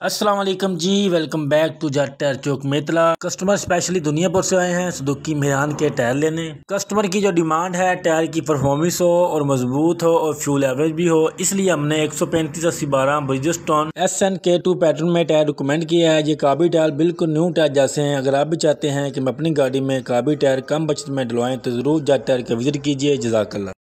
अस्सलाम वालेकुम जी, welcome back to Jat tyre Chowk Metla. Customer specially Duniyapur से आए हैं सुजुकी मेहरान के टायर लेने। कस्टमर की जो डिमांड है टायर की परफॉर्मेंस हो और मजबूत हो और फ्यूल एवरेज भी हो, इसलिए हमने 135/80/12 ब्रिजस्टोन SNK2 पैटर्न में टायर रिकमेंड किया है। ये काबी टायर बिल्कुल न्यू टायर जैसे हैं। अगर आप भी चाहते हैं कि मैं अपनी गाड़ी में काबी टायर कम बचत में डलवाएं तो ज़रूर जट टायर का विजिट कीजिए। जज़ाकल्लाह।